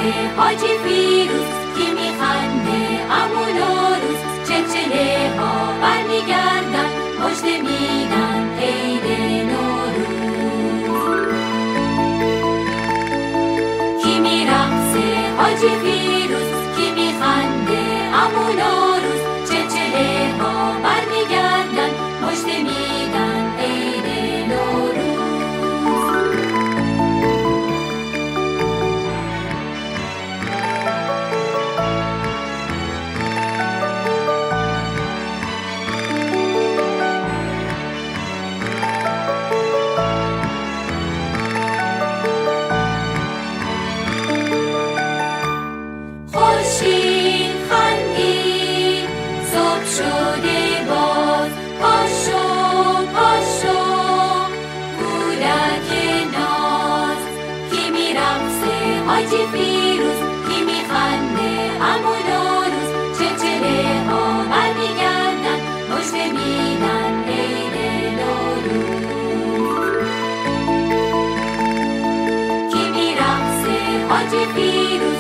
حاجی فیروز کی میخنده عمو نوروز، چلچله ها برمیگردن مژده میدن عید نوروز. کی میرقصه حاجی فیروز کی میخنده عمو نوروز، چلچله ها برمیگردن مژده میدن عید نوروز. خورشید خندید صبح شده باز، پاشو پاشو کودک ناز. کی میرقصه حاجی فیروز کی میخنده عمو نوروز، چلچله ها برمیگردن مژده میدن عید نوروز. کی میرقصه حاجی فیروز